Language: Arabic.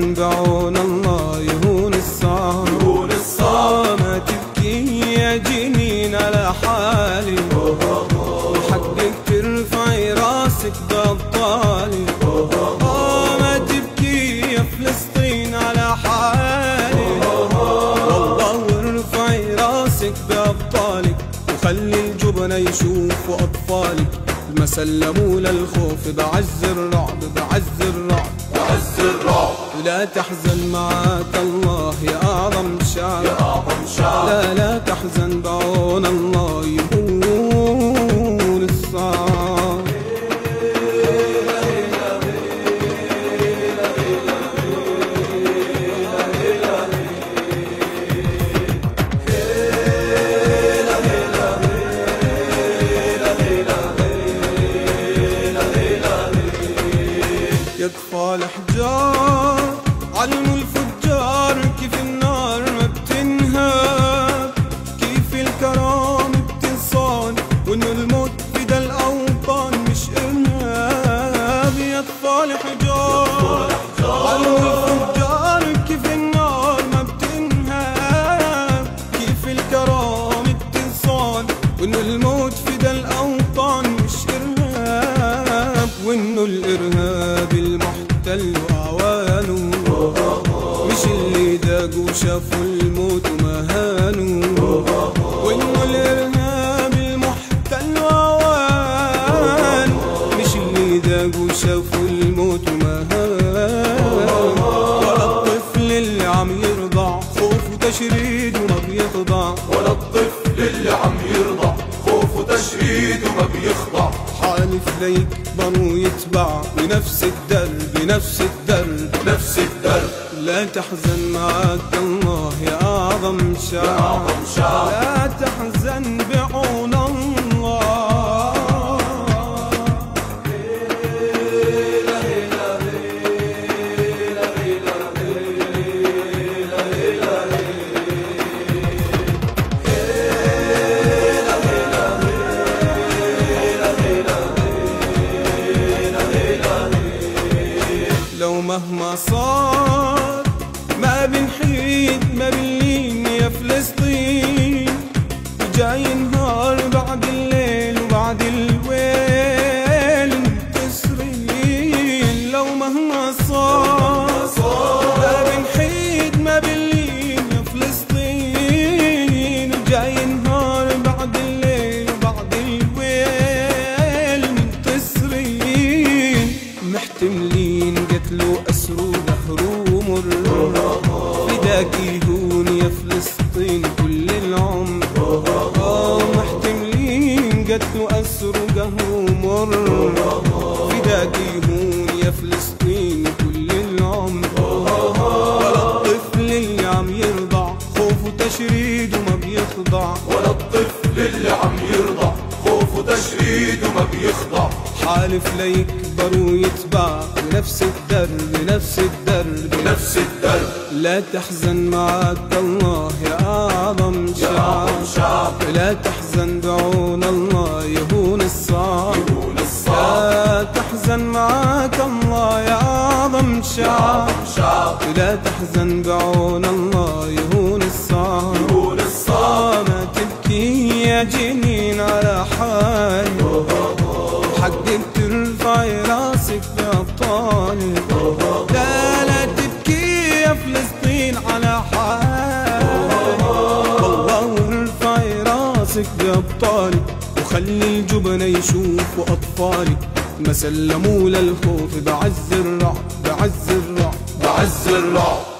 تحزن بعون الله يهون الصعب. ما تبكي يا جنين على حالي، حقك ترفعي راسك بأبطالي. ما تبكي يا فلسطين على حالي، والله وارفعي راسك بأبطالك، وخلي الجبن يشوفوا أطفالك. ما سلموا للخوف بعز الرعب، بعز الرعب، بعز الرعب. لا تحزن معاك الله يا أعظم شعب، يا أعظم شعب. لا تحزن بعون الله يهون الصعب. يطفى الأحجار علم الفجار، كيف النار ما بتنهاب، كيف الكرام بتنصان، وإنه الموت فدا الأوطان مش إرهاب. يطفى الأحجار علم الفجار، كيف النار ما بتنهاب، كيف الكرام بتنصان، وإنه الموت فدا الأوطان مش إرهاب. وإنه الإرهاب المحتل وأعوانه مش اللي داقوا شافوا الموت وما هانوا. وإنه الإرهاب المحتل وأعوانه مش اللي داقوا شافوا الموت وما هانوا. ولا الطفل اللي عم يرضع خوف وتشريد وما بيخضع، ولا الطفل اللي عم يرضع خوف وتشريد وما بيخضع. حالف ليكبر ويتبع بنفس الدرب، بنفس الدرب، بنفس الدرب. لا تحزن معاك الله يا أعظم شعب، يا أعظم شعب. لا تحزن بعون الله. لو مهما صار ما بنحيد ما بنلين يا فلسطين، جاي نهار بعد الليل وبعد الويل منتصرين. لو مهما صار ما بنحيد ما بنلين يا فلسطين، جاي نهار بعد الليل وبعد الويل منتصرين. محتملين قتلوا أسروا دهروا مر، فداك يهون يا فلسطين كل العمر. محتملين قتلوا أسروا دهروا مر، فداك يهون يا فلسطين كل العمر. ولا الطفل اللي عم يرضع خوف وتشريد وما بيخضع، ولا الطفل اللي عم يرضع خوف وتشريد وما بيخضع. حالف ليكبر ويتبع بنفس الدرب، بنفس الدرب، بنفس الدرب. لا تحزن معاك الله يا أعظم شعب، يا أعظم شعب. لا تحزن بعون الله يهون الصعب، يهون الصعب. لا تحزن معاك الله يا أعظم شعب، يا أعظم شعب. لا تحزن بعون الله يهون الصعب، يهون الصعب. ما تبكي يا جنين على حالي، حقك ترفعي راسك بأبطالك. لا تبكي يا فلسطين على حالك، والله وارفعي راسك بأبطالك، وخلي الجبن يشوفوا أطفالك. ما سلموا للخوف بعز الرعب، بعز الرعب، بعز الرعب.